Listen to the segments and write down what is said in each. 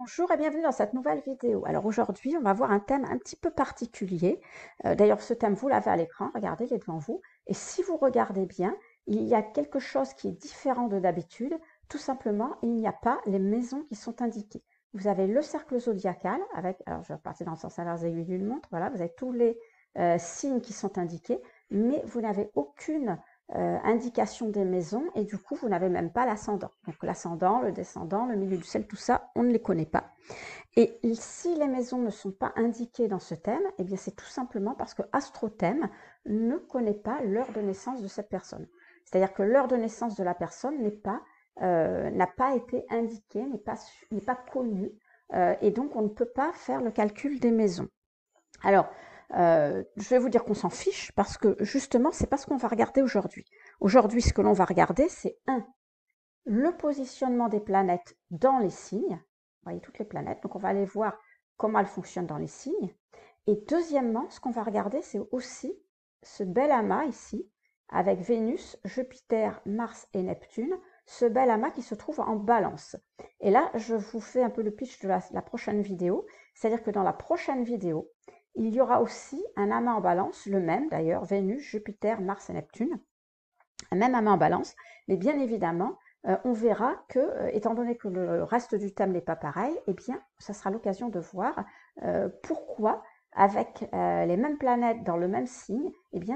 Bonjour et bienvenue dans cette nouvelle vidéo. Alors aujourd'hui, on va voir un thème un petit peu particulier. D'ailleurs, ce thème, vous l'avez à l'écran, regardez, il est devant vous. Et si vous regardez bien, il y a quelque chose qui est différent de d'habitude. Tout simplement, il n'y a pas les maisons qui sont indiquées. Vous avez le cercle zodiacal avec, alors je vais repartir dans le sens inverse aiguille d'une montre, voilà, vous avez tous les signes qui sont indiqués, mais vous n'avez aucune indication des maisons et du coup vous n'avez même pas l'ascendant. Donc l'ascendant, le descendant, le milieu du ciel, tout ça, on ne les connaît pas. Et si les maisons ne sont pas indiquées dans ce thème, eh bien c'est tout simplement parce que AstroThème ne connaît pas l'heure de naissance de cette personne. C'est-à-dire que l'heure de naissance de la personne n'a pas été indiquée, n'est pas connue, et donc on ne peut pas faire le calcul des maisons. Alors, je vais vous dire qu'on s'en fiche parce que justement, c'est pas ce qu'on va regarder aujourd'hui. Aujourd'hui, ce que l'on va regarder, c'est le positionnement des planètes dans les signes. Vous voyez toutes les planètes, donc on va aller voir comment elles fonctionnent dans les signes. Et deuxièmement, ce qu'on va regarder, c'est aussi ce bel amas ici, avec Vénus, Jupiter, Mars et Neptune, ce bel amas qui se trouve en balance. Et là, je vous fais un peu le pitch de la prochaine vidéo, c'est-à-dire que dans la prochaine vidéo, il y aura aussi un amas en balance, le même d'ailleurs, Vénus, Jupiter, Mars et Neptune, un même amas en balance, mais bien évidemment, on verra que, étant donné que le reste du thème n'est pas pareil, eh bien, ça sera l'occasion de voir pourquoi, avec les mêmes planètes dans le même signe, eh bien,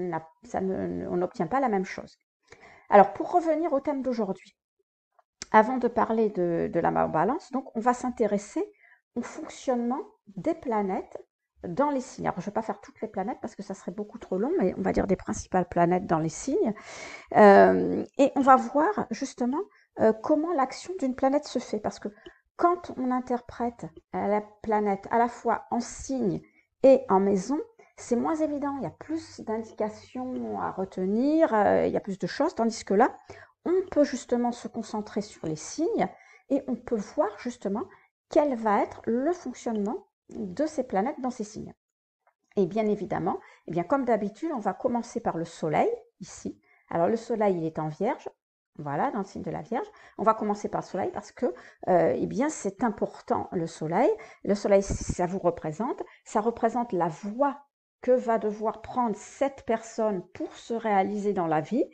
on n'obtient pas la même chose. Alors, pour revenir au thème d'aujourd'hui, avant de parler de la balance, donc, on va s'intéresser au fonctionnement des planètes dans les signes. Alors, je ne vais pas faire toutes les planètes parce que ça serait beaucoup trop long, mais on va dire des principales planètes dans les signes. Et on va voir justement comment l'action d'une planète se fait. Parce que quand on interprète la planète à la fois en signe et en maison, c'est moins évident. Il y a plus d'indications à retenir, il y a plus de choses. Tandis que là, on peut justement se concentrer sur les signes et on peut voir justement quel va être le fonctionnement de ces planètes dans ces signes. Et bien évidemment, eh bien, comme d'habitude, on va commencer par le Soleil, ici. Alors le Soleil, il est en Vierge, voilà, dans le signe de la Vierge. On va commencer par le Soleil parce que eh bien, c'est important, le Soleil. Le Soleil, ça vous représente, ça représente la voie que va devoir prendre cette personne pour se réaliser dans la vie.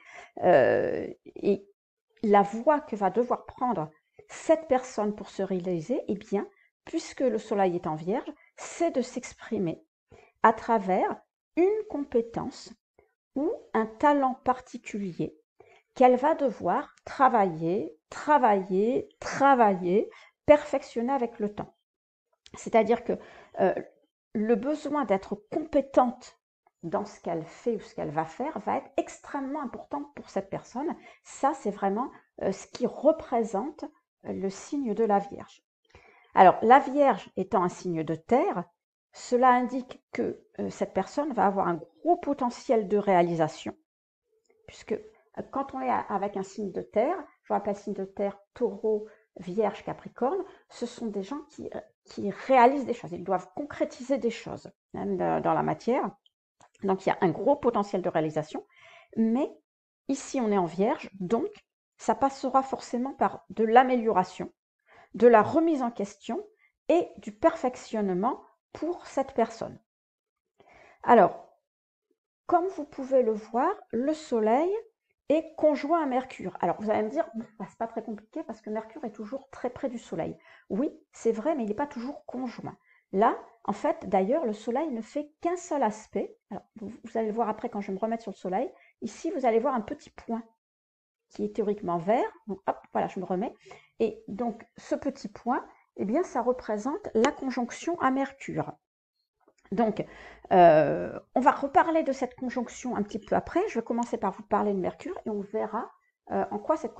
Et la voie que va devoir prendre cette personne pour se réaliser, eh bien, puisque le Soleil est en Vierge, c'est de s'exprimer à travers une compétence ou un talent particulier qu'elle va devoir travailler, travailler, travailler, perfectionner avec le temps. C'est-à-dire que le besoin d'être compétente dans ce qu'elle fait ou ce qu'elle va faire va être extrêmement important pour cette personne. Ça, c'est vraiment ce qui représente le signe de la Vierge. Alors, la Vierge étant un signe de terre, cela indique que cette personne va avoir un gros potentiel de réalisation, puisque quand on est avec un signe de terre, je rappelle signe de terre, taureau, vierge, capricorne, ce sont des gens qui réalisent des choses, ils doivent concrétiser des choses même dans la matière. Donc il y a un gros potentiel de réalisation, mais ici on est en vierge, donc ça passera forcément par de l'amélioration, de la remise en question et du perfectionnement pour cette personne. Alors, comme vous pouvez le voir, le Soleil est conjoint à Mercure. Alors, vous allez me dire, c'est pas très compliqué parce que Mercure est toujours très près du Soleil. Oui, c'est vrai, mais il n'est pas toujours conjoint. Là, en fait, d'ailleurs, le Soleil ne fait qu'un seul aspect. Alors, vous allez le voir après quand je vais me remettre sur le Soleil. Ici, vous allez voir un petit point qui est théoriquement vert. Donc, hop, voilà, je me remets. Et donc, ce petit point, eh bien, ça représente la conjonction à Mercure. Donc, on va reparler de cette conjonction un petit peu après. Je vais commencer par vous parler de Mercure et on verra en quoi cette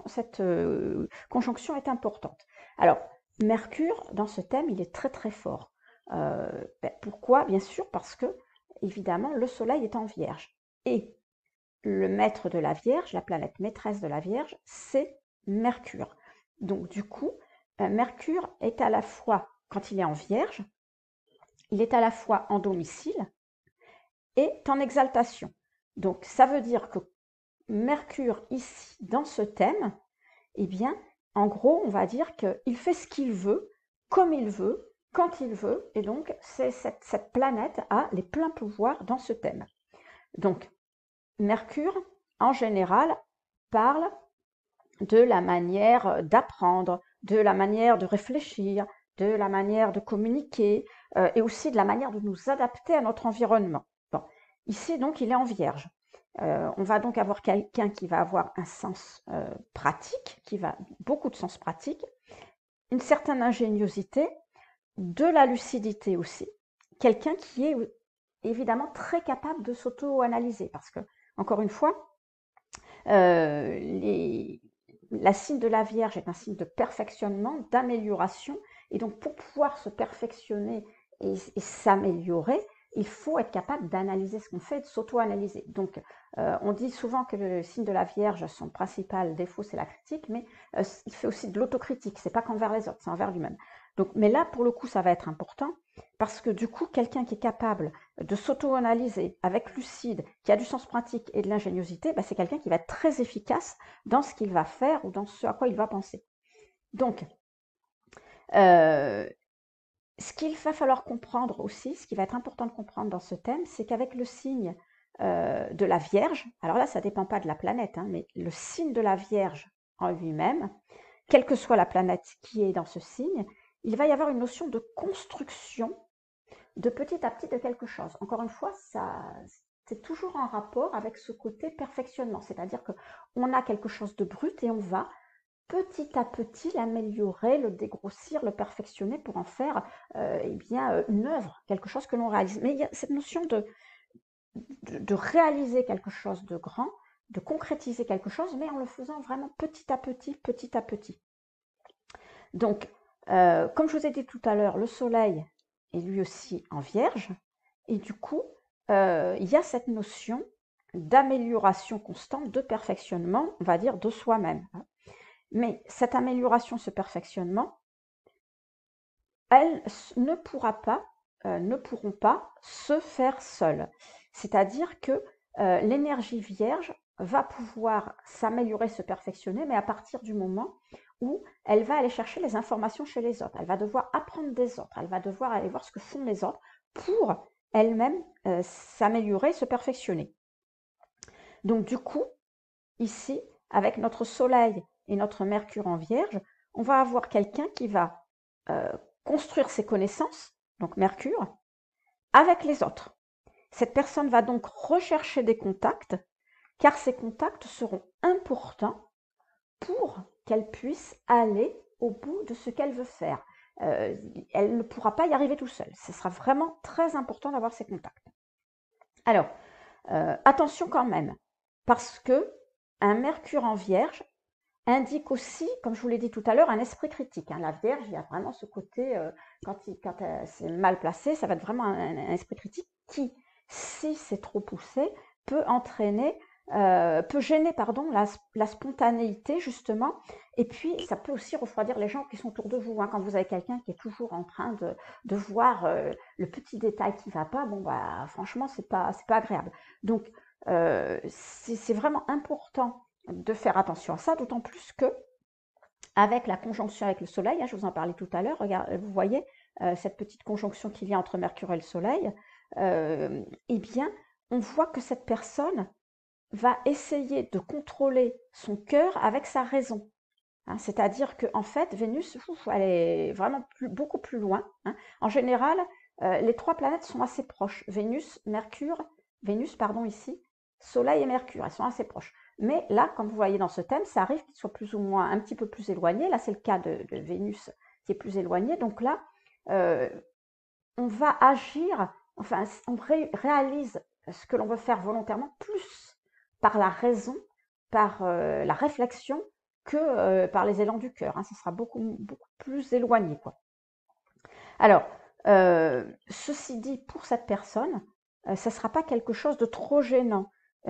conjonction est importante. Alors, Mercure, dans ce thème, il est très très fort. Pourquoi? Bien sûr, parce que, évidemment, le Soleil est en Vierge. Et le maître de la Vierge, la planète maîtresse de la Vierge, c'est Mercure. Donc, du coup, Mercure est à la fois, quand il est en Vierge, il est à la fois en domicile et en exaltation. Donc, ça veut dire que Mercure, ici, dans ce thème, eh bien, en gros, on va dire qu'il fait ce qu'il veut comme il veut, quand il veut, et donc cette planète a les pleins pouvoirs dans ce thème. Donc, Mercure, en général, parle de la manière d'apprendre, de la manière de réfléchir, de la manière de communiquer, et aussi de la manière de nous adapter à notre environnement. Bon, ici, donc, il est en Vierge. On va donc avoir quelqu'un qui va avoir un sens pratique, beaucoup de sens pratique, une certaine ingéniosité, de la lucidité aussi. Quelqu'un qui est évidemment très capable de s'auto-analyser parce que, encore une fois, la signe de la Vierge est un signe de perfectionnement, d'amélioration, et donc pour pouvoir se perfectionner et s'améliorer, il faut être capable d'analyser ce qu'on fait et de s'auto-analyser. Donc, on dit souvent que le signe de la Vierge, son principal défaut, c'est la critique, mais il fait aussi de l'autocritique. C'est pas qu'envers les autres, c'est envers lui-même. Donc, mais là, pour le coup, ça va être important parce que du coup, quelqu'un qui est capable de s'auto-analyser avec lucide, qui a du sens pratique et de l'ingéniosité, c'est quelqu'un qui va être très efficace dans ce qu'il va faire ou dans ce à quoi il va penser. Donc, ce qu'il va falloir comprendre aussi, ce qui va être important de comprendre dans ce thème, c'est qu'avec le signe de la Vierge, alors là, ça ne dépend pas de la planète, mais le signe de la Vierge en lui-même, quelle que soit la planète qui est dans ce signe, il va y avoir une notion de construction de petit à petit de quelque chose. Encore une fois, c'est toujours en rapport avec ce côté perfectionnement, c'est-à-dire qu'on a quelque chose de brut et on va petit à petit l'améliorer, le dégrossir, le perfectionner pour en faire une œuvre, quelque chose que l'on réalise. Mais il y a cette notion de réaliser quelque chose de grand, de concrétiser quelque chose, mais en le faisant vraiment petit à petit, petit à petit. Donc, comme je vous ai dit tout à l'heure, le soleil est lui aussi en Vierge, et du coup, il y a cette notion d'amélioration constante, de perfectionnement, on va dire, de soi-même. Mais cette amélioration, ce perfectionnement, elles ne pourront pas se faire seules. C'est-à-dire que l'énergie vierge va pouvoir s'améliorer, se perfectionner, mais à partir du moment où elle va aller chercher les informations chez les autres. Elle va devoir apprendre des autres, elle va devoir aller voir ce que font les autres pour elle-même s'améliorer, se perfectionner. Donc du coup, ici, avec notre soleil et notre Mercure en Vierge, on va avoir quelqu'un qui va construire ses connaissances, donc Mercure, avec les autres. Cette personne va donc rechercher des contacts, car ces contacts seront importants pour qu'elle puisse aller au bout de ce qu'elle veut faire. Elle ne pourra pas y arriver tout seul. Ce sera vraiment très important d'avoir ces contacts. Alors, attention quand même, parce que un Mercure en Vierge indique aussi, comme je vous l'ai dit tout à l'heure, un esprit critique. La Vierge, il y a vraiment ce côté, quand c'est mal placé, ça va être vraiment un esprit critique qui, si c'est trop poussé, peut gêner la spontanéité justement, et puis ça peut aussi refroidir les gens qui sont autour de vous. Quand vous avez quelqu'un qui est toujours en train de voir le petit détail qui ne va pas, franchement, c'est pas agréable. Donc, c'est vraiment important de faire attention à ça, d'autant plus que avec la conjonction avec le Soleil, je vous en parlais tout à l'heure, vous voyez cette petite conjonction qu'il y a entre Mercure et le Soleil, eh bien, on voit que cette personne va essayer de contrôler son cœur avec sa raison. C'est-à-dire qu'en fait, Vénus, elle est vraiment beaucoup plus loin. En général, les trois planètes sont assez proches. Vénus, ici, Soleil et Mercure, elles sont assez proches. Mais là, comme vous voyez dans ce thème, ça arrive qu'ils soient plus ou moins un petit peu plus éloignés. Là, c'est le cas de Vénus qui est plus éloignée. Donc là, on va agir, enfin, on réalise ce que l'on veut faire volontairement plus par la raison, par la réflexion, que par les élans du cœur. Ce sera beaucoup, beaucoup plus éloigné, quoi. Alors, ceci dit, pour cette personne, ça ne sera pas quelque chose de trop gênant.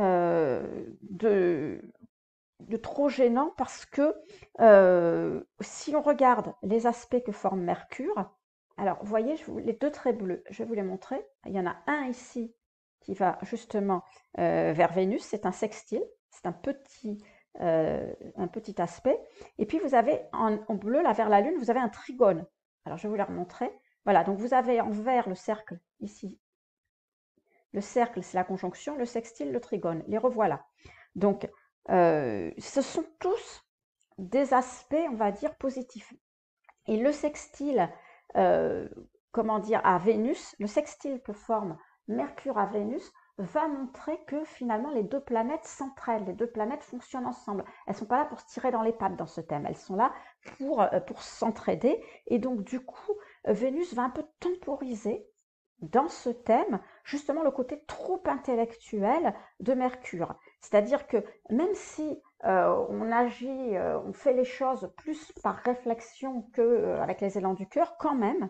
De trop gênant parce que si on regarde les aspects que forme Mercure, alors vous voyez les deux traits bleus, je vais vous les montrer. Il y en a un ici qui va justement vers Vénus, c'est un sextile, c'est un petit aspect. Et puis vous avez en bleu, là vers la Lune, vous avez un trigone. Alors, je vais vous la remontrer. Voilà, donc vous avez en vert le cercle ici. Le cercle, c'est la conjonction, le sextile, le trigone. Les revoilà. Donc, ce sont tous des aspects, on va dire, positifs. Et le sextile, comment dire, à Vénus, le sextile que forme Mercure à Vénus va montrer que finalement les deux planètes s'entraident, les deux planètes fonctionnent ensemble. Elles ne sont pas là pour se tirer dans les pattes dans ce thème, elles sont là pour s'entraider. Et donc du coup, Vénus va un peu temporiser dans ce thème justement le côté trop intellectuel de Mercure. C'est-à-dire que même si on agit, on fait les choses plus par réflexion qu'avec les élans du cœur, quand même,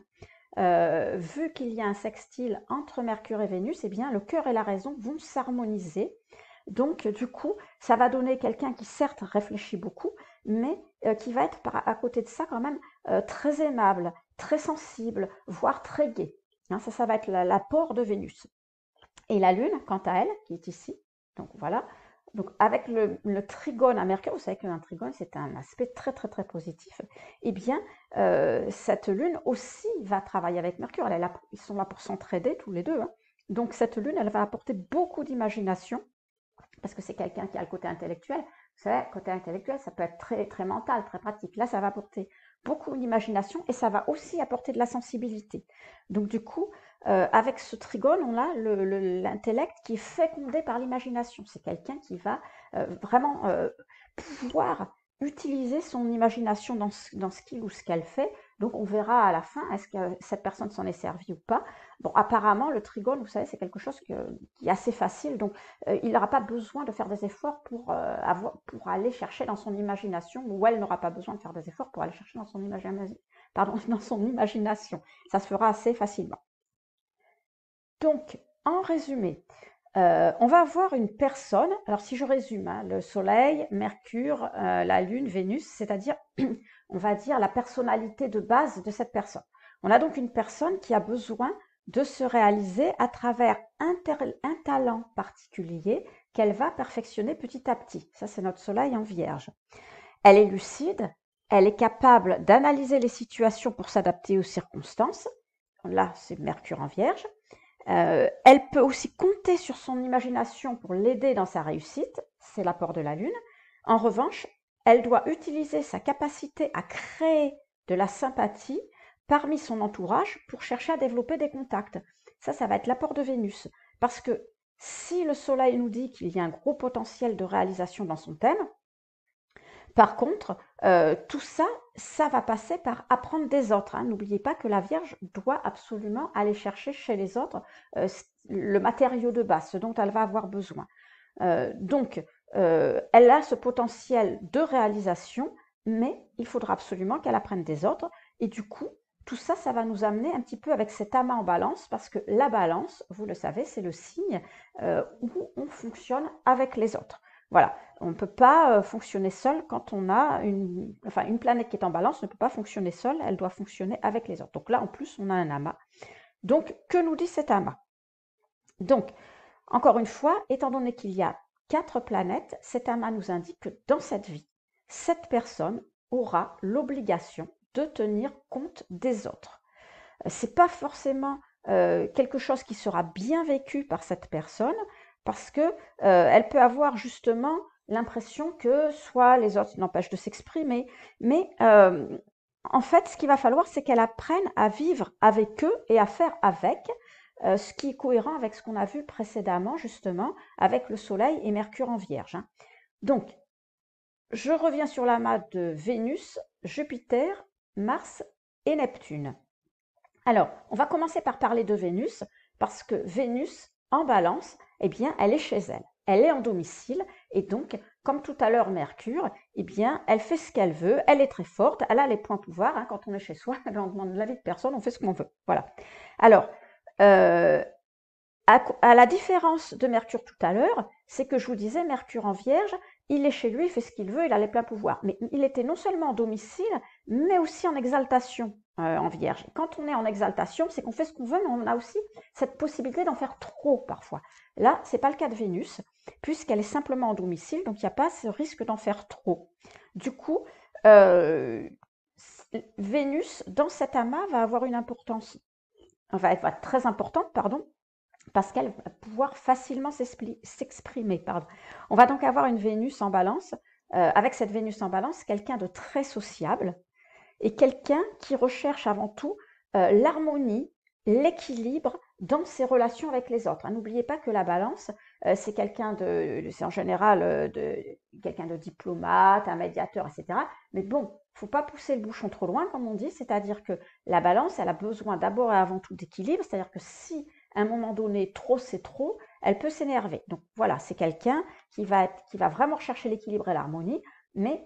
vu qu'il y a un sextile entre Mercure et Vénus, eh bien, le cœur et la raison vont s'harmoniser. Donc, du coup, ça va donner quelqu'un qui, certes, réfléchit beaucoup, mais qui va être à côté de ça quand même très aimable, très sensible, voire très gai. Hein, ça va être l'apport de Vénus. Et la Lune, quant à elle, qui est ici, donc voilà, donc avec le trigone à Mercure, vous savez qu'un trigone, c'est un aspect très très très positif, eh bien, cette Lune aussi va travailler avec Mercure. Ils sont là pour s'entraider tous les deux. Hein. Donc cette Lune, elle va apporter beaucoup d'imagination, parce que c'est quelqu'un qui a le côté intellectuel. Vous savez, côté intellectuel, ça peut être très, très mental, très pratique. Là, ça va apporter beaucoup d'imagination et ça va aussi apporter de la sensibilité. Donc du coup, avec ce trigone, on a l'intellect qui est fécondé par l'imagination. C'est quelqu'un qui va vraiment pouvoir utiliser son imagination dans ce qu'il ou ce qu'elle fait. Donc on verra à la fin, est-ce que cette personne s'en est servie ou pas. Bon, apparemment, le trigone, vous savez, c'est quelque chose qui est assez facile. Donc il n'aura pas besoin de faire des efforts pour aller chercher dans son imagination, ou elle n'aura pas besoin de faire des efforts pour aller chercher dans son imagination. Ça se fera assez facilement. Donc, en résumé, on va avoir une personne, alors si je résume, hein, le Soleil, Mercure, la Lune, Vénus, c'est-à-dire, on va dire, la personnalité de base de cette personne. On a donc une personne qui a besoin de se réaliser à travers un talent particulier qu'elle va perfectionner petit à petit. Ça, c'est notre Soleil en Vierge. Elle est lucide, elle est capable d'analyser les situations pour s'adapter aux circonstances. Là, c'est Mercure en Vierge. Elle peut aussi compter sur son imagination pour l'aider dans sa réussite, c'est l'apport de la Lune. En revanche, elle doit utiliser sa capacité à créer de la sympathie parmi son entourage pour chercher à développer des contacts. Ça va être l'apport de Vénus. Parce que si le Soleil nous dit qu'il y a un gros potentiel de réalisation dans son thème, par contre, tout ça, ça va passer par apprendre des autres. Hein. N'oubliez pas que la Vierge doit absolument aller chercher chez les autres le matériau de base, ce dont elle va avoir besoin. Donc, elle a ce potentiel de réalisation, mais il faudra absolument qu'elle apprenne des autres. Et du coup, tout ça, ça va nous amener un petit peu avec cet amas en balance, parce que la balance, vous le savez, c'est le signe où on fonctionne avec les autres. Voilà, on ne peut pas fonctionner seul quand on a une planète qui est en balance ne peut pas fonctionner seule, elle doit fonctionner avec les autres. Donc là, en plus, on a un amas. Donc, que nous dit cet amas? Donc, encore une fois, étant donné qu'il y a 4 planètes, cet amas nous indique que dans cette vie, cette personne aura l'obligation de tenir compte des autres. Ce n'est pas forcément quelque chose qui sera bien vécu par cette personne, parce que elle peut avoir justement l'impression que soit les autres l'empêchent de s'exprimer, mais en fait, ce qu'il va falloir, c'est qu'elle apprenne à vivre avec eux et à faire avec, ce qui est cohérent avec ce qu'on a vu précédemment, justement, avec le Soleil et Mercure en Vierge. Hein. Donc, je reviens sur l'amas de Vénus, Jupiter, Mars et Neptune. Alors, on va commencer par parler de Vénus, parce que Vénus, en balance, eh bien, elle est chez elle. Elle est en domicile, et donc, comme tout à l'heure Mercure, eh bien, elle fait ce qu'elle veut, elle est très forte, elle a les points pouvoirs. Hein, quand on est chez soi, on ne demande l'avis de personne, on fait ce qu'on veut. Voilà. Alors, à la différence de Mercure tout à l'heure, c'est que je vous disais, Mercure en Vierge, il est chez lui, il fait ce qu'il veut, il a les pleins pouvoirs. Mais il était non seulement en domicile, mais aussi en exaltation en Vierge. Quand on est en exaltation, c'est qu'on fait ce qu'on veut, mais on a aussi cette possibilité d'en faire trop parfois. Là, ce n'est pas le cas de Vénus, puisqu'elle est simplement en domicile, donc il n'y a pas ce risque d'en faire trop. Du coup, Vénus, dans cet amas, va avoir une importance, va être très importante, pardon, parce qu'elle va pouvoir facilement s'exprimer. Pardon. On va donc avoir une Vénus en balance, avec cette Vénus en balance, quelqu'un de très sociable et quelqu'un qui recherche avant tout l'harmonie, l'équilibre dans ses relations avec les autres. N'oubliez pas que la balance, c'est en général quelqu'un de diplomate, un médiateur, etc. Mais bon, il ne faut pas pousser le bouchon trop loin, comme on dit, c'est-à-dire que la balance, elle a besoin d'abord et avant tout d'équilibre, c'est-à-dire que si à un moment donné, trop c'est trop, elle peut s'énerver. Donc voilà, c'est quelqu'un qui va vraiment rechercher l'équilibre et l'harmonie, mais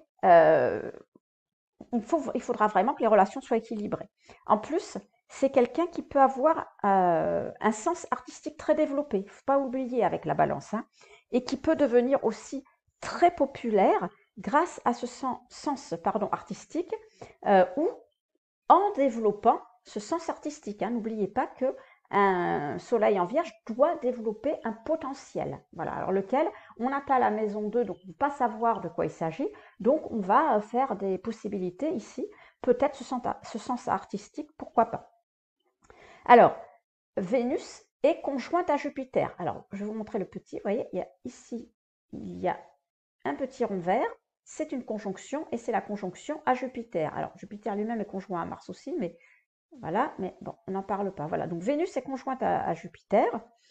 il faudra vraiment que les relations soient équilibrées. En plus, c'est quelqu'un qui peut avoir un sens artistique très développé, il ne faut pas oublier avec la balance, hein, et qui peut devenir aussi très populaire grâce à ce sens artistique ou en développant ce sens artistique. Hein. N'oubliez pas que un soleil en vierge doit développer un potentiel. Voilà, alors lequel on n'a pas la maison 2, donc on ne peut pas savoir de quoi il s'agit. Donc on va faire des possibilités ici, peut-être ce sens artistique, pourquoi pas. Alors, Vénus est conjointe à Jupiter. Alors, je vais vous montrer le petit, vous voyez, ici, il y a un petit rond vert, c'est une conjonction et c'est la conjonction à Jupiter. Alors, Jupiter lui-même est conjoint à Mars aussi, mais voilà, mais bon, on n'en parle pas. Voilà, donc Vénus est conjointe à Jupiter.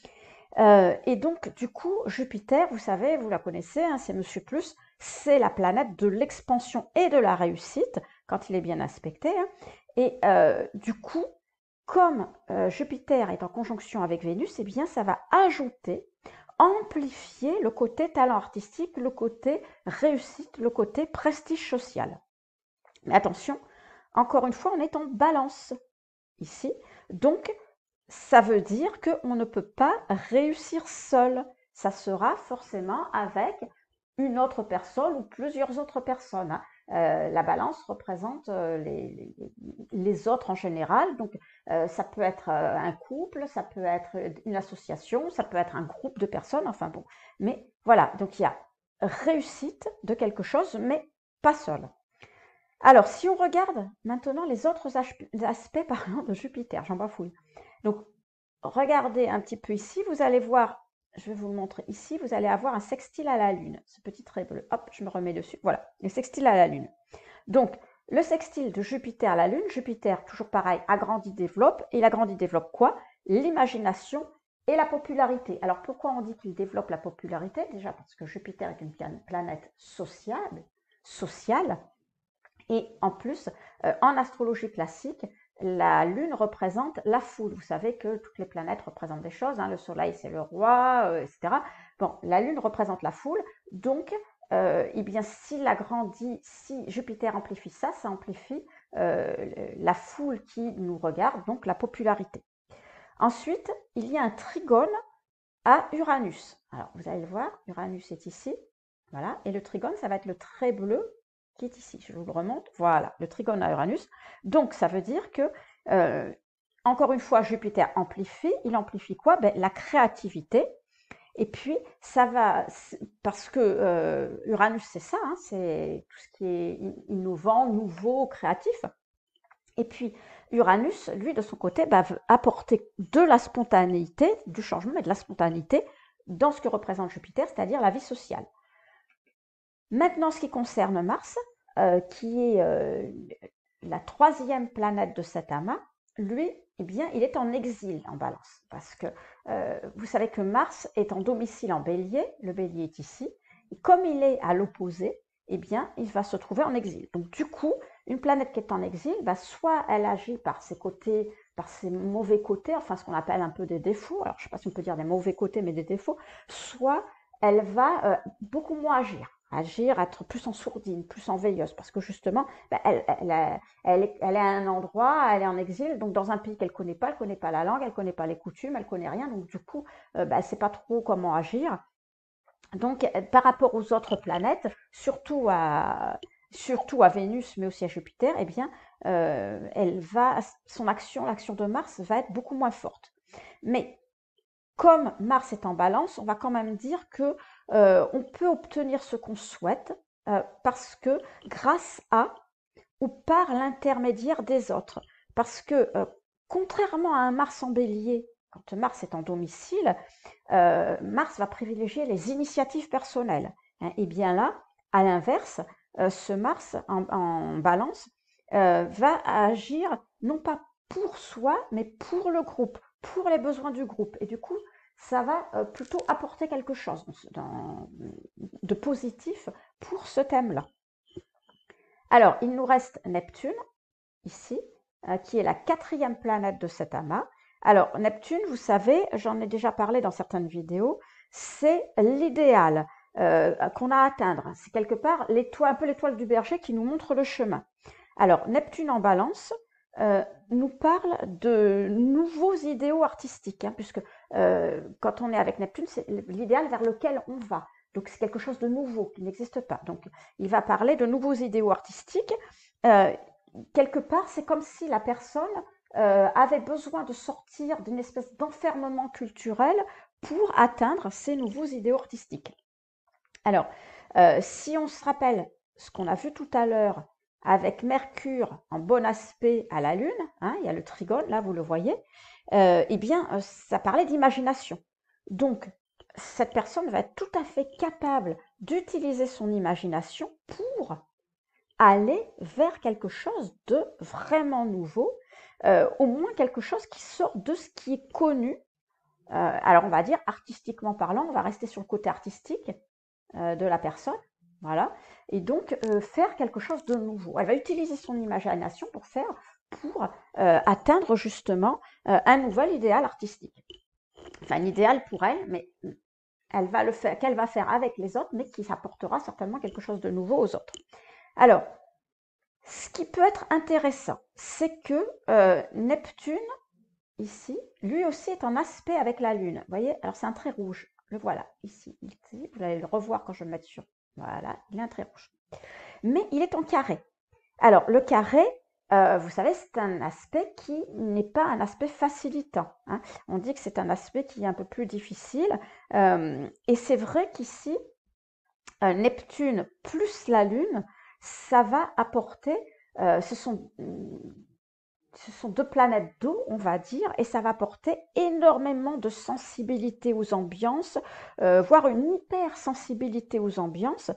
Et donc, du coup, Jupiter, vous savez, vous la connaissez, hein, c'est Monsieur Plus, c'est la planète de l'expansion et de la réussite, quand il est bien aspecté. Hein. Et du coup, comme Jupiter est en conjonction avec Vénus, eh bien, ça va ajouter, amplifier le côté talent artistique, le côté réussite, le côté prestige social. Mais attention, encore une fois, on est en balance ici. Donc, ça veut dire qu'on ne peut pas réussir seul. Ça sera forcément avec une autre personne ou plusieurs autres personnes. Hein. La balance représente les autres en général. Donc, ça peut être un couple, ça peut être une association, ça peut être un groupe de personnes. Enfin bon. Mais voilà, donc il y a réussite de quelque chose, mais pas seul. Alors, si on regarde maintenant les autres aspects de Jupiter, j'en bafouille. Donc, regardez un petit peu ici, vous allez voir, je vais vous le montrer ici, vous allez avoir un sextile à la Lune, ce petit trait bleu. Hop, je me remets dessus. Voilà, le sextile à la Lune. Donc, le sextile de Jupiter à la Lune, Jupiter, toujours pareil, agrandit, développe. Et il agrandit, développe quoi? L'imagination et la popularité. Alors, pourquoi on dit qu'il développe la popularité? Déjà parce que Jupiter est une planète sociale. Et en plus, en astrologie classique, la Lune représente la foule. Vous savez que toutes les planètes représentent des choses. Hein. Le Soleil, c'est le roi, etc. Bon, la Lune représente la foule. Donc, eh bien, s'il agrandit, si Jupiter amplifie ça, ça amplifie la foule qui nous regarde, donc la popularité. Ensuite, il y a un trigone à Uranus. Alors, vous allez le voir, Uranus est ici. Voilà. Et le trigone, ça va être le trait bleu qui est ici. Je vous le remonte. Voilà, le trigone à Uranus. Donc, ça veut dire que, encore une fois, Jupiter amplifie. Il amplifie quoi? Ben, la créativité. Et puis, ça va, parce que Uranus, c'est ça, hein, c'est tout ce qui est innovant, nouveau, créatif. Et puis, Uranus, lui, de son côté, veut apporter de la spontanéité, du changement, mais de la spontanéité dans ce que représente Jupiter, c'est-à-dire la vie sociale. Maintenant, ce qui concerne Mars, qui est la troisième planète de cet amas, lui, eh bien, il est en exil en balance. Parce que vous savez que Mars est en domicile en bélier, le bélier est ici, et comme il est à l'opposé, eh bien, il va se trouver en exil. Donc, du coup, une planète qui est en exil, soit elle agit par ses côtés, par ses mauvais côtés, enfin ce qu'on appelle un peu des défauts, alors je ne sais pas si on peut dire des mauvais côtés, mais des défauts, soit elle va beaucoup moins agir, être plus en sourdine, plus en veilleuse, parce que justement, elle est à un endroit, elle est en exil, donc dans un pays qu'elle ne connaît pas, elle ne connaît pas la langue, elle ne connaît pas les coutumes, elle ne connaît rien, donc du coup, elle ne sait pas trop comment agir. Donc, par rapport aux autres planètes, surtout à Vénus, mais aussi à Jupiter, eh bien, l'action de Mars va être beaucoup moins forte. Mais comme Mars est en balance, on va quand même dire que on peut obtenir ce qu'on souhaite parce que grâce à ou par l'intermédiaire des autres. Parce que, contrairement à un Mars en bélier, quand Mars est en domicile, Mars va privilégier les initiatives personnelles, hein. Et bien là, à l'inverse, ce Mars en balance va agir non pas pour soi, mais pour le groupe, pour les besoins du groupe. Et du coup, ça va plutôt apporter quelque chose de positif pour ce thème-là. Alors, il nous reste Neptune, ici, qui est la 4e planète de cet amas. Alors, Neptune, vous savez, j'en ai déjà parlé dans certaines vidéos, c'est l'idéal qu'on a à atteindre. C'est quelque part l'étoile, un peu l'étoile du berger qui nous montre le chemin. Alors, Neptune en balance nous parle de nouveaux idéaux artistiques, hein, puisque quand on est avec Neptune, c'est l'idéal vers lequel on va. Donc, c'est quelque chose de nouveau qui n'existe pas. Donc, il va parler de nouveaux idéaux artistiques. Quelque part, c'est comme si la personne avait besoin de sortir d'une espèce d'enfermement culturel pour atteindre ces nouveaux idéaux artistiques. Alors, si on se rappelle ce qu'on a vu tout à l'heure avec Mercure en bon aspect à la Lune, hein, il y a le trigone, là vous le voyez, eh bien ça parlait d'imagination. Donc, cette personne va être tout à fait capable d'utiliser son imagination pour aller vers quelque chose de vraiment nouveau, au moins quelque chose qui sort de ce qui est connu. Alors on va dire artistiquement parlant, on va rester sur le côté artistique de la personne, voilà, et donc faire quelque chose de nouveau. Elle va utiliser son imagination pour atteindre justement un nouvel idéal artistique. Enfin, un idéal pour elle, mais elle va le faire, qu'elle va faire avec les autres, mais qui apportera certainement quelque chose de nouveau aux autres. Alors, ce qui peut être intéressant, c'est que Neptune, ici, lui aussi est en aspect avec la Lune. Vous voyez, alors c'est un trait rouge. Le voilà, ici. Vous allez le revoir quand je vais le mettre sur. Voilà, il est un trait rouge. Mais il est en carré. Alors, le carré, vous savez, c'est un aspect qui n'est pas un aspect facilitant, hein. On dit que c'est un aspect qui est un peu plus difficile. Et c'est vrai qu'ici, Neptune plus la Lune, ça va apporter, ce sont 2 planètes d'eau, on va dire, et ça va apporter énormément de sensibilité aux ambiances, voire une hypersensibilité aux ambiances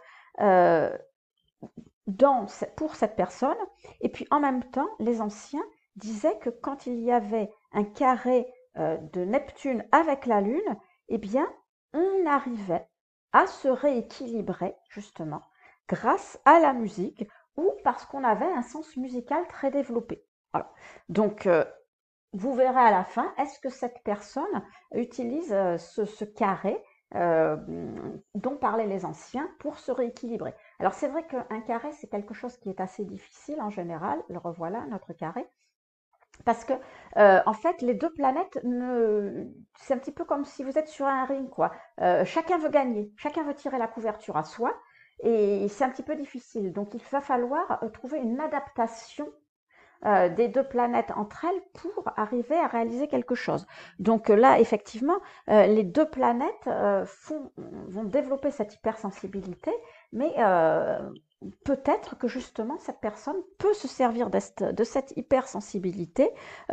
pour cette personne. Et puis en même temps, les anciens disaient que quand il y avait un carré de Neptune avec la Lune, eh bien, on arrivait à se rééquilibrer, justement, grâce à la musique ou parce qu'on avait un sens musical très développé. Voilà. Donc, vous verrez à la fin, est-ce que cette personne utilise ce carré dont parlaient les anciens pour se rééquilibrer. Alors c'est vrai qu'un carré, c'est quelque chose qui est assez difficile en général. Le revoilà, notre carré. Parce que, en fait, les 2 planètes, c'est un petit peu comme si vous êtes sur un ring, quoi. Chacun veut gagner, chacun veut tirer la couverture à soi, et c'est un petit peu difficile. Donc, il va falloir trouver une adaptation des 2 planètes entre elles pour arriver à réaliser quelque chose. Donc là, effectivement, les 2 planètes vont développer cette hypersensibilité, mais peut-être que justement cette personne peut se servir de cette hypersensibilité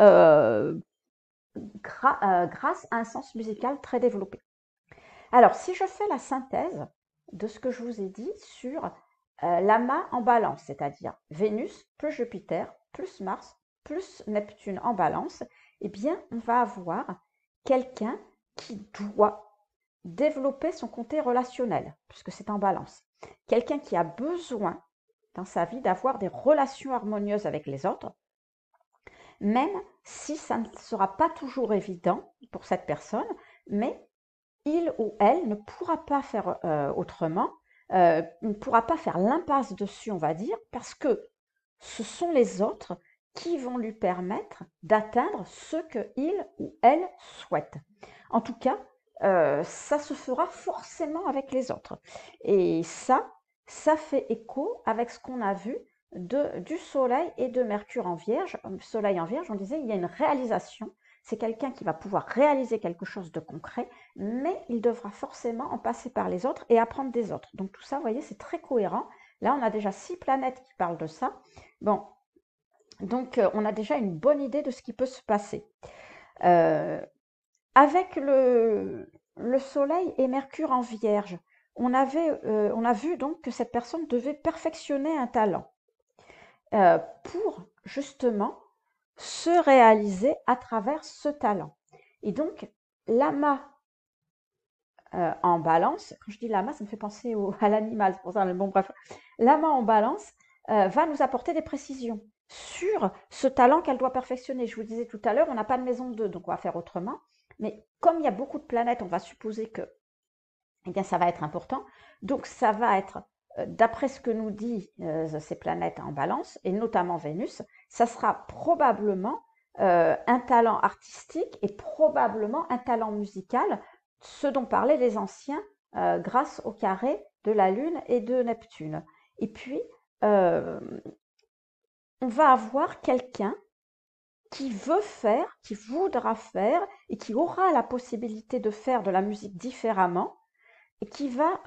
grâce à un sens musical très développé. Alors, si je fais la synthèse de ce que je vous ai dit sur l'amas en balance, c'est-à-dire Vénus plus Jupiter plus Mars plus Neptune en balance, eh bien, on va avoir quelqu'un qui doit développer son côté relationnel, puisque c'est en balance. Quelqu'un qui a besoin dans sa vie d'avoir des relations harmonieuses avec les autres, même si ça ne sera pas toujours évident pour cette personne, mais il ou elle ne pourra pas faire autrement, ne pourra pas faire l'impasse dessus, on va dire, parce que ce sont les autres qui vont lui permettre d'atteindre ce qu'il ou elle souhaite. En tout cas, ça se fera forcément avec les autres. Et ça fait écho avec ce qu'on a vu du Soleil et de Mercure en Vierge. Soleil en Vierge, on disait, il y a une réalisation. C'est quelqu'un qui va pouvoir réaliser quelque chose de concret, mais il devra forcément en passer par les autres et apprendre des autres. Donc tout ça, vous voyez, c'est très cohérent Là, on a déjà 6 planètes qui parlent de ça. Bon, donc on a déjà une bonne idée de ce qui peut se passer. Avec le Soleil et Mercure en Vierge, on a vu donc que cette personne devait perfectionner un talent pour justement se réaliser à travers ce talent. Et donc, l'amas en balance, quand je dis l'amas, ça me fait penser à l'animal, c'est pour ça, bon bref, l'amas en balance va nous apporter des précisions sur ce talent qu'elle doit perfectionner. Je vous disais tout à l'heure, on n'a pas de maison 2, donc on va faire autrement. Mais comme il y a beaucoup de planètes, on va supposer que eh bien, ça va être important. Donc, ça va être, d'après ce que nous dit ces planètes en balance, et notamment Vénus, ça sera probablement un talent artistique et probablement un talent musical, ce dont parlaient les anciens grâce au carré de la Lune et de Neptune. Et puis, on va avoir quelqu'un qui veut faire, qui voudra faire et qui aura la possibilité de faire de la musique différemment et qui va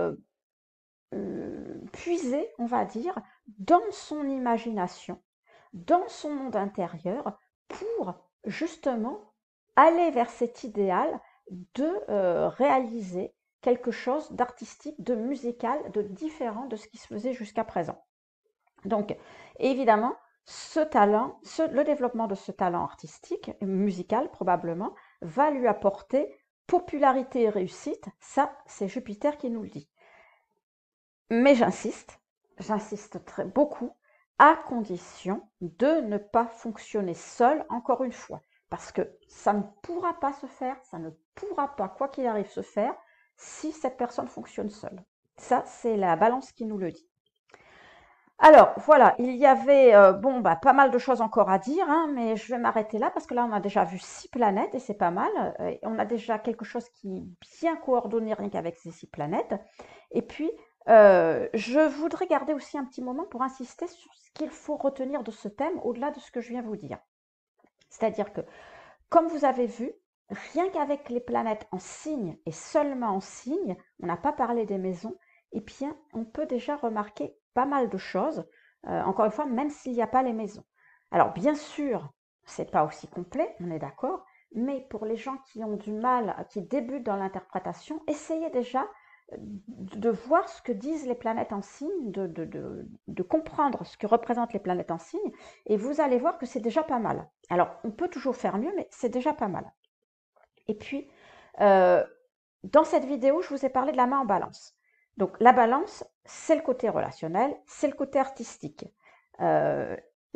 puiser, on va dire, dans son imagination, dans son monde intérieur, pour justement aller vers cet idéal de réaliser quelque chose d'artistique, de musical, de différent de ce qui se faisait jusqu'à présent. Donc, évidemment, ce talent, le développement de ce talent artistique, musical probablement, va lui apporter popularité et réussite. Ça, c'est Jupiter qui nous le dit. Mais j'insiste très beaucoup, à condition de ne pas fonctionner seul, encore une fois. Parce que ça ne pourra pas se faire, ça ne pourra pas, quoi qu'il arrive, se faire si cette personne fonctionne seule. Ça, c'est la balance qui nous le dit. Alors, voilà, il y avait pas mal de choses encore à dire, hein, mais je vais m'arrêter là parce que là, on a déjà vu 6 planètes et c'est pas mal. On a déjà quelque chose qui est bien coordonné rien qu'avec ces 6 planètes. Et puis, je voudrais garder aussi un petit moment pour insister sur ce qu'il faut retenir de ce thème au-delà de ce que je viens vous dire. C'est-à-dire que, comme vous avez vu, rien qu'avec les planètes en signe et seulement en signe, on n'a pas parlé des maisons, et bien, on peut déjà remarquer pas mal de choses, encore une fois, même s'il n'y a pas les maisons. Alors, bien sûr, c'est pas aussi complet, on est d'accord, mais pour les gens qui ont du mal, qui débutent dans l'interprétation, essayez déjà de voir ce que disent les planètes en signe, de comprendre ce que représentent les planètes en signe, et vous allez voir que c'est déjà pas mal. Alors, on peut toujours faire mieux, mais c'est déjà pas mal. Et puis, dans cette vidéo, je vous ai parlé de la main en balance. Donc, la balance, c'est le côté relationnel, c'est le côté artistique. Alors,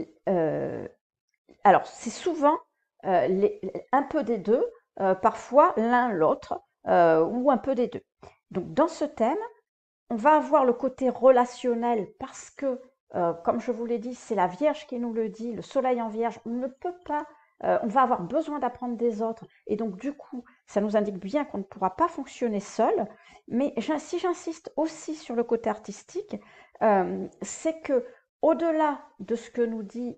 c'est souvent un peu des deux, parfois l'un l'autre, ou un peu des deux. Donc, dans ce thème, on va avoir le côté relationnel parce que, comme je vous l'ai dit, c'est la Vierge qui nous le dit, le Soleil en Vierge, on ne peut pas, on va avoir besoin d'apprendre des autres, et donc du coup, ça nous indique bien qu'on ne pourra pas fonctionner seul. Mais si j'insiste aussi sur le côté artistique, c'est que au-delà de ce que nous dit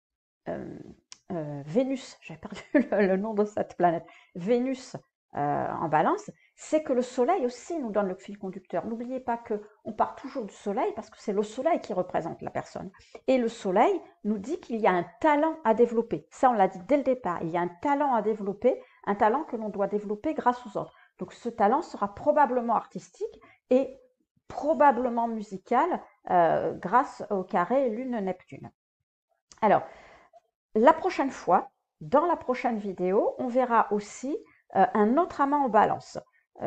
Vénus, j'ai perdu le nom de cette planète, Vénus en balance, c'est que le Soleil aussi nous donne le fil conducteur. N'oubliez pas qu'on part toujours du Soleil parce que c'est le Soleil qui représente la personne. Et le Soleil nous dit qu'il y a un talent à développer. Ça, on l'a dit dès le départ. Il y a un talent à développer, un talent que l'on doit développer grâce aux autres. Donc ce talent sera probablement artistique et probablement musical grâce au carré Lune-Neptune. Alors, la prochaine fois, dans la prochaine vidéo, on verra aussi un autre amas en balance.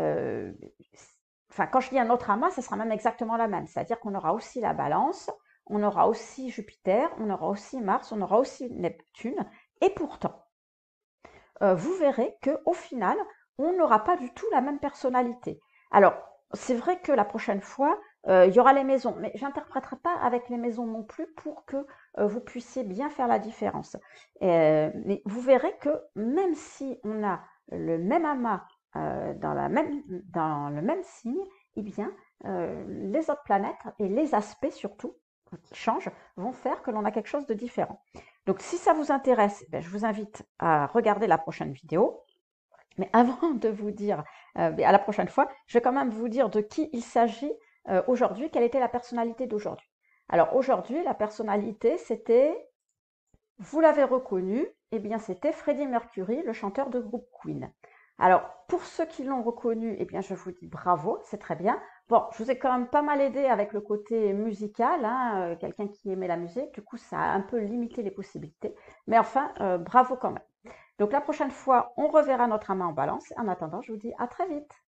Quand je dis un autre amas, ce sera même exactement la même. C'est-à-dire qu'on aura aussi la balance, on aura aussi Jupiter, on aura aussi Mars, on aura aussi Neptune. Et pourtant, vous verrez qu'au final, on n'aura pas du tout la même personnalité. Alors, c'est vrai que la prochaine fois, il y aura les maisons, mais je n'interpréterai pas avec les maisons non plus pour que vous puissiez bien faire la différence. Mais vous verrez que même si on a le même amas dans le même signe, eh bien, les autres planètes et les aspects surtout qui changent vont faire que l'on a quelque chose de différent. Donc, si ça vous intéresse, je vous invite à regarder la prochaine vidéo. Mais avant de vous dire à la prochaine fois, je vais quand même vous dire de qui il s'agit aujourd'hui, quelle était la personnalité d'aujourd'hui? Alors aujourd'hui, la personnalité, c'était, vous l'avez reconnu, eh bien c'était Freddie Mercury, le chanteur de groupe Queen. Alors pour ceux qui l'ont reconnu, eh bien je vous dis bravo, c'est très bien. Bon, je vous ai quand même pas mal aidé avec le côté musical, hein, quelqu'un qui aimait la musique, du coup ça a un peu limité les possibilités. Mais enfin, bravo quand même. Donc la prochaine fois, on reverra notre main en balance. En attendant, je vous dis à très vite.